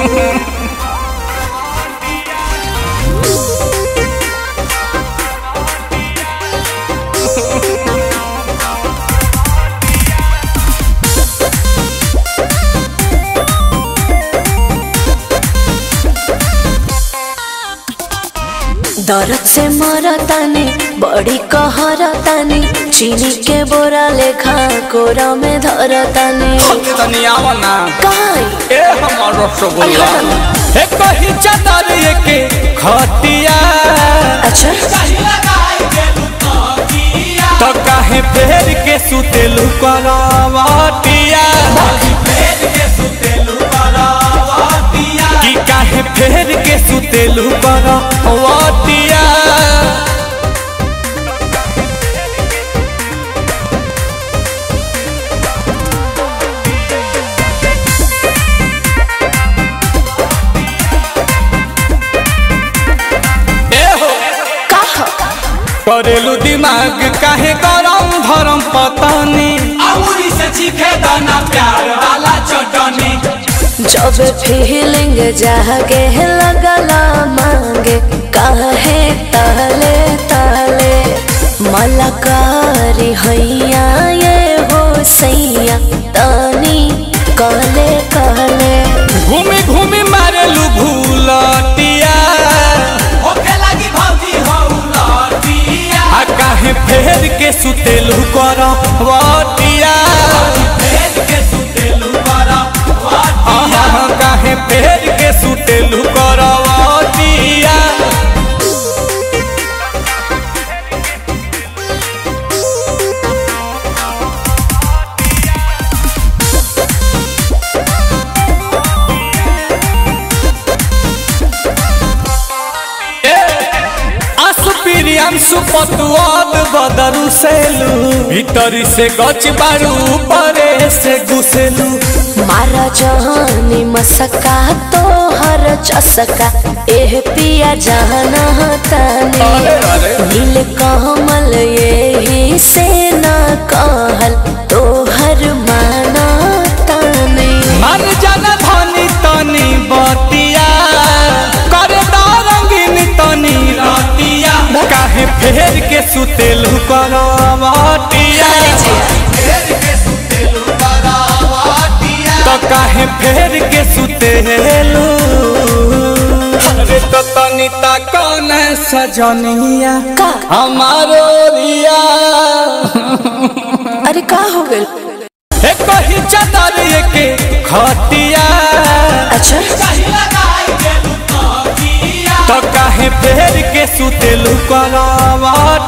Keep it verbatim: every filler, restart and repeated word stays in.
दर्द से मरतानी बड़ी कहरतानी चीनी के बोरा लेखा कोरा में धरतानी तनी आवना काई ए हमर रसगुल्ला ए कहि चादर के खटिया अच्छा तो काहे फेर के सुतेलु करवटिया कि काहे फेर के सुतेलु करवटिया करेलू दिमाग काहे गरम धरम पतानी अमूरी से चीखे दाना प्यार वाला चटनी जब फीलिंग जागे लगला मांगे काहे ताले ताले मलकारी हैया ये हो सैया तानी कहले कहले घूमी घूमी मारेलू भूलटिया काहे फेर के सुतेलु करवटिया काहे फेर के सुतेलु करवटिया सुपतुआद बदरू सेलू भीतरी से गच बारू परे से घुसेलू मारा जहानी मसका तो हर चसका एह पिया जाना ताने नील कमल यही से ना कहल तो हर माना ताने मन जाना धनी तनी बतिया कर रंगीन तनी रतिया काहे फेर के सुतेलु करवटिया तो काहे फेर के सुतेलु अरे तो तनिता कौन सजनिया हमारो रिया अरे का हो गइल ए कहि चादर के खटिया अच्छा तो काहे फेर के सुतेलु करवटिया।